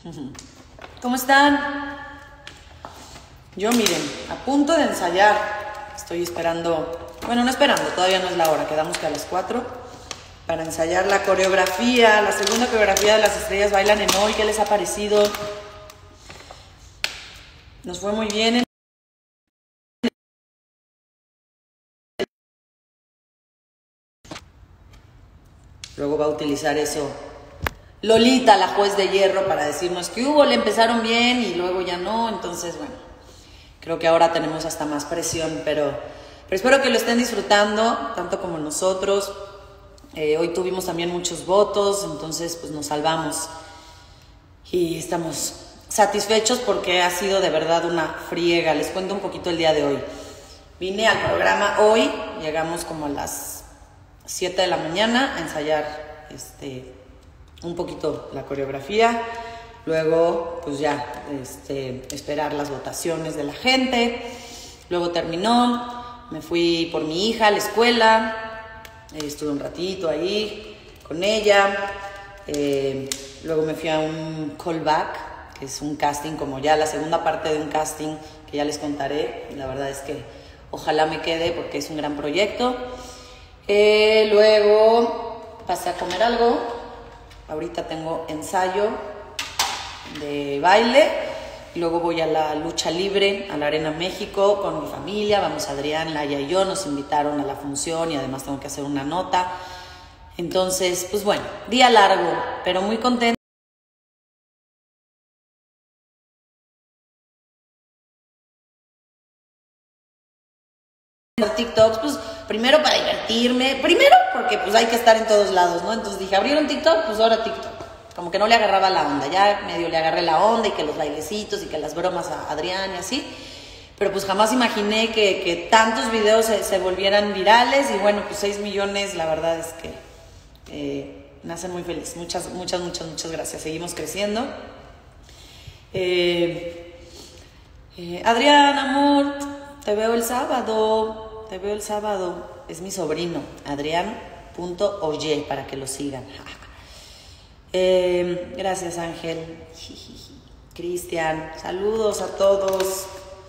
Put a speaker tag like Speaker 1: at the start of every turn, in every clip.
Speaker 1: ¿Cómo están? Yo, miren, a punto de ensayar. Estoy esperando, bueno, no esperando, todavía no es la hora, quedamos que a las 4 para ensayar la coreografía, la segunda coreografía de Las Estrellas Bailan en Hoy. ¿Qué les ha parecido? Nos fue muy bien. Luego va a utilizar eso Lolita, la juez de hierro, para decirnos que hubo, le empezaron bien y luego ya no. Entonces, bueno, creo que ahora tenemos hasta más presión, pero espero que lo estén disfrutando, tanto como nosotros. Hoy tuvimos también muchos votos, entonces pues nos salvamos y estamos satisfechos porque ha sido de verdad una friega. Les cuento un poquito el día de hoy. Vine al programa hoy, llegamos como a las 7 de la mañana a ensayar un poquito la coreografía, luego pues ya esperar las votaciones de la gente. Luego terminó, me fui por mi hija a la escuela, estuve un ratito ahí con ella, luego me fui a un callback, que es un casting, como ya la segunda parte de un casting que ya les contaré. La verdad es que ojalá me quede porque es un gran proyecto. Luego pasé a comer algo. Ahorita tengo ensayo de baile. Luego voy a la lucha libre, a la Arena México con mi familia. Vamos, Adrián, Laia y yo. Nos invitaron a la función y además tengo que hacer una nota. Entonces, pues bueno, día largo, pero muy contenta. TikToks, pues primero para divertirme, primero porque pues hay que estar en todos lados, ¿no? Entonces dije, abrieron TikTok, pues ahora TikTok. Como que no le agarraba la onda, ya medio le agarré la onda y que los bailecitos y que las bromas a Adrián y así. Pero pues jamás imaginé que tantos videos se volvieran virales y bueno, pues 6 millones, la verdad es que me hacen muy feliz. Muchas gracias. Seguimos creciendo. Adrián, amor, te veo el sábado. Es mi sobrino, Adrián.oye, para que lo sigan. Gracias, Ángel. Cristian, saludos a todos.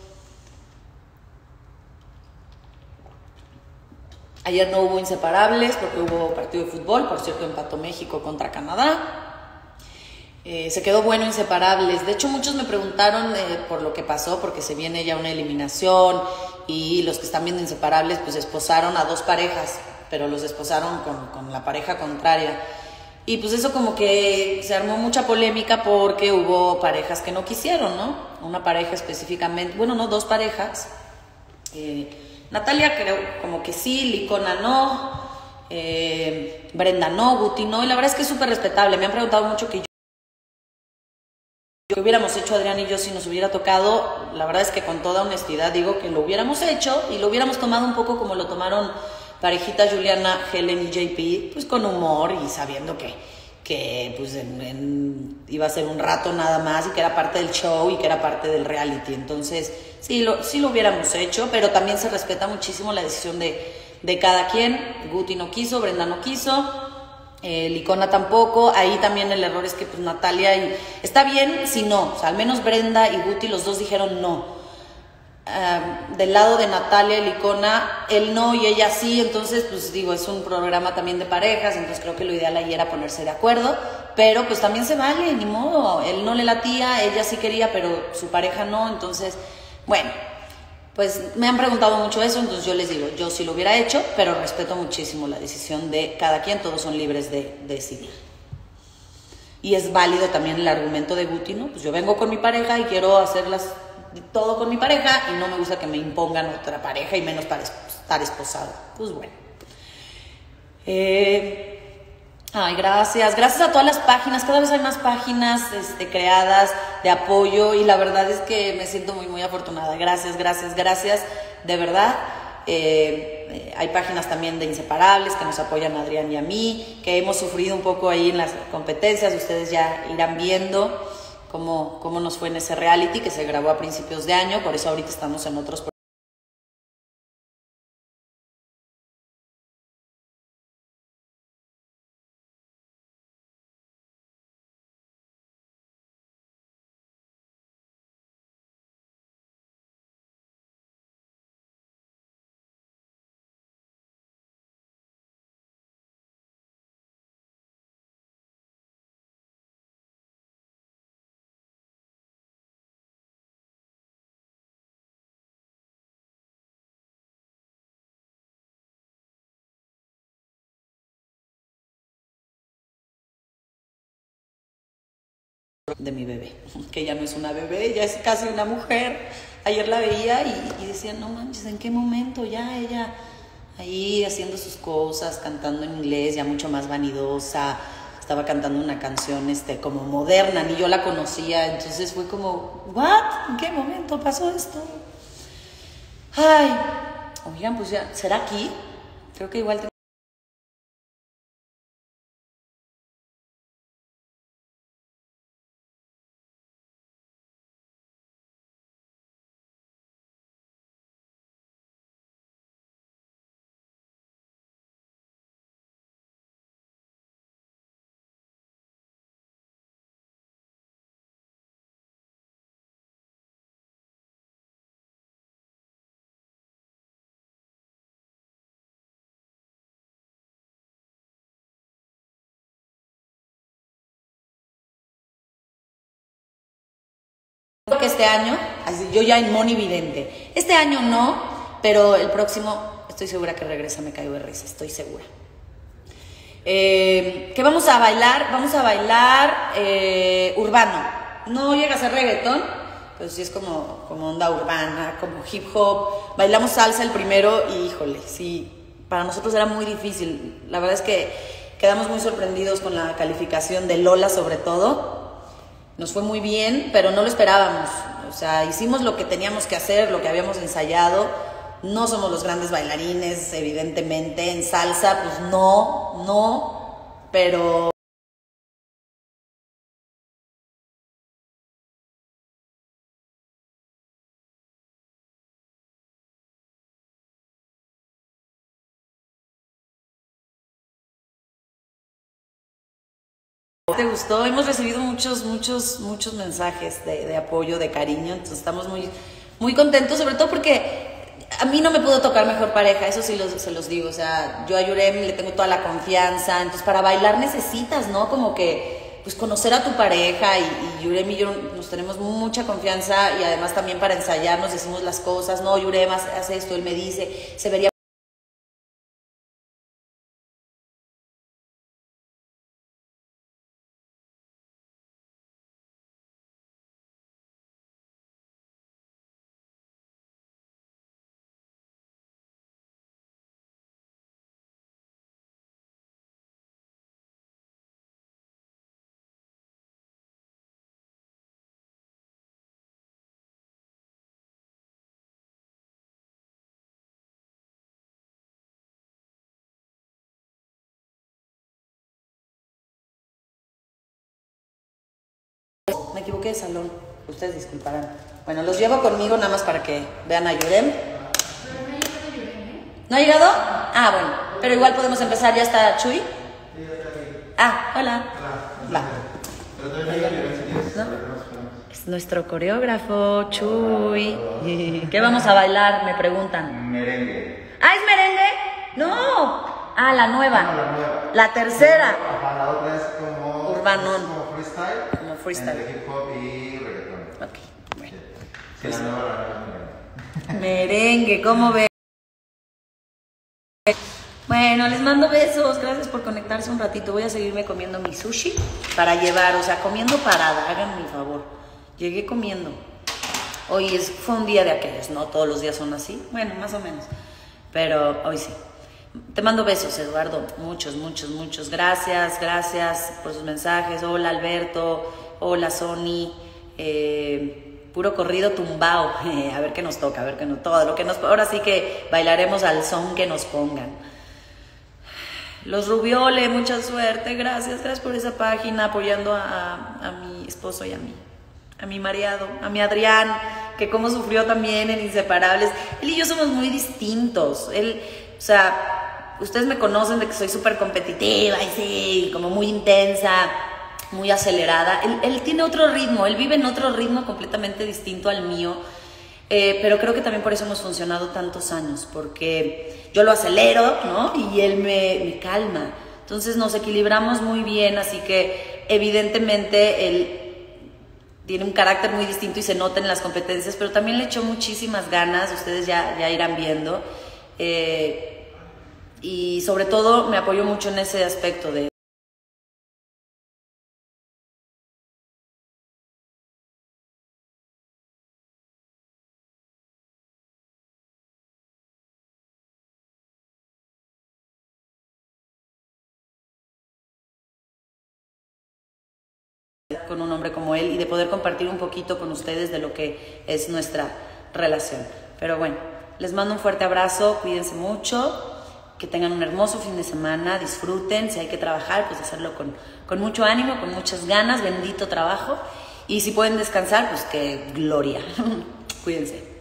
Speaker 1: Ayer no hubo inseparables porque hubo partido de fútbol. Por cierto, empató México contra Canadá. Se quedó bueno inseparables. De hecho, muchos me preguntaron por lo que pasó, porque se viene ya una eliminación y los que están viendo inseparables pues esposaron a dos parejas, pero los esposaron con la pareja contraria. Y pues eso como que se armó mucha polémica porque hubo parejas que no quisieron, ¿no? Una pareja específicamente, bueno, no, dos parejas. Natalia creo como que sí, Licona no, Brenda no, Guti no, y la verdad es que es súper respetable. Me han preguntado mucho que hubiéramos hecho Adrián y yo si nos hubiera tocado. La verdad es que con toda honestidad digo que lo hubiéramos hecho y lo hubiéramos tomado un poco como lo tomaron parejitas Juliana, Helen y JP, pues con humor y sabiendo que pues iba a ser un rato nada más y que era parte del show y que era parte del reality. Entonces sí lo hubiéramos hecho, pero también se respeta muchísimo la decisión de cada quien. Guti no quiso, Brenda no quiso, Licona tampoco. Ahí también el error es que pues Natalia está bien si no, o sea, al menos Brenda y Guti los dos dijeron no. Del lado de Natalia y Licona, él no y ella sí. Entonces pues digo, es un programa también de parejas, entonces creo que lo ideal ahí era ponerse de acuerdo, pero pues también se vale, ni modo. Él no le latía, ella sí quería, pero su pareja no. Entonces bueno, pues me han preguntado mucho eso, entonces yo les digo, yo sí lo hubiera hecho, pero respeto muchísimo la decisión de cada quien. Todos son libres de decidir. Y es válido también el argumento de Guti, ¿no? Pues yo vengo con mi pareja y quiero hacerlas todo con mi pareja y no me gusta que me impongan otra pareja y menos para estar esposado. Pues bueno. Ay, gracias a todas las páginas. Cada vez hay más páginas creadas de apoyo y la verdad es que me siento muy afortunada. Gracias, de verdad. Hay páginas también de inseparables que nos apoyan a Adrián y a mí, que hemos sufrido un poco ahí en las competencias. Ustedes ya irán viendo cómo nos fue en ese reality que se grabó a principios de año. Por eso ahorita estamos en otros proyectos. de mi bebé, que ya no es una bebé, ya es casi una mujer. Ayer la veía y decía, no manches, ¿en qué momento ya ella ahí haciendo sus cosas, cantando en inglés, ya mucho más vanidosa? Estaba cantando una canción como moderna, ni yo la conocía, entonces fue como, ¿what? ¿En qué momento pasó esto? Ay, oigan, pues ya, ¿será aquí? Creo que igual que este año, así, yo ya en Moni Vidente, este año no, pero el próximo estoy segura que regresa Me Caigo de Risa, estoy segura. ¿Qué vamos a bailar? Vamos a bailar urbano. No llega a ser reggaetón, pero sí es como onda urbana, como hip hop. Bailamos salsa el primero y híjole, sí, para nosotros era muy difícil. La verdad es que quedamos muy sorprendidos con la calificación de Lola sobre todo. Nos fue muy bien, pero no lo esperábamos. O sea, hicimos lo que teníamos que hacer, lo que habíamos ensayado. No somos los grandes bailarines, evidentemente. En salsa, pues no, pero ¿te gustó? Hemos recibido muchos mensajes de apoyo, de cariño, entonces estamos muy contentos, sobre todo porque a mí no me pudo tocar mejor pareja, eso sí se los digo, o sea, yo a Yurem le tengo toda la confianza, entonces para bailar necesitas, ¿no? Como que, pues conocer a tu pareja y Yurem y yo nos tenemos mucha confianza y además también para ensayar nos decimos las cosas, no, Yurem hace esto, él me dice, se vería. Me equivoqué de salón, ustedes disculparán. Bueno, los llevo conmigo nada más para que vean a Yurem. ¿No ha llegado? Ah, bueno, pero igual podemos empezar, ¿ya está Chuy? Ah, hola. Va. ¿No? Es nuestro coreógrafo, Chuy. ¿Qué vamos a bailar? Me preguntan.
Speaker 2: Merengue.
Speaker 1: ¿Ah, es merengue? No. Ah, la nueva.
Speaker 2: No, la nueva.
Speaker 1: La tercera.
Speaker 2: Ajá, la otra es como
Speaker 1: Urbanón.
Speaker 2: como freestyle.
Speaker 1: Como freestyle.
Speaker 2: Entre hip hop y reggaetón.
Speaker 1: Ok, bueno.
Speaker 2: Sí, la nueva es merengue.
Speaker 1: Merengue, ¿cómo ves? Bueno, les mando besos, gracias por conectarse un ratito. Voy a seguirme comiendo mi sushi para llevar, o sea, comiendo parada, háganme el favor. Llegué comiendo. Hoy fue un día de aquellos, ¿no? Todos los días son así, bueno, más o menos. Pero hoy sí. Te mando besos, Eduardo, muchos. Gracias por sus mensajes. Hola, Alberto. Hola, Sony. Puro corrido tumbao. A ver qué nos toca, a ver qué nos todo lo que nos. Ahora sí que bailaremos al son que nos pongan. Los Rubiole, mucha suerte. Gracias por esa página apoyando a mi esposo y a mi mareado, a mi Adrián, que como sufrió también en Inseparables. Él y yo somos muy distintos. Él, o sea, ustedes me conocen de que soy súper competitiva y sí, como muy intensa, muy acelerada. Él tiene otro ritmo, él vive en otro ritmo completamente distinto al mío. Pero creo que también por eso hemos funcionado tantos años, porque yo lo acelero, ¿no? Y él me calma. Entonces nos equilibramos muy bien, así que evidentemente él tiene un carácter muy distinto y se nota en las competencias, pero también le echó muchísimas ganas, ustedes ya irán viendo. Y sobre todo me apoyó mucho en ese aspecto de estar con un hombre como él y de poder compartir un poquito con ustedes de lo que es nuestra relación. Pero bueno, les mando un fuerte abrazo, cuídense mucho, que tengan un hermoso fin de semana, disfruten, si hay que trabajar, pues hacerlo con mucho ánimo, con muchas ganas, bendito trabajo, y si pueden descansar, pues que gloria. Cuídense.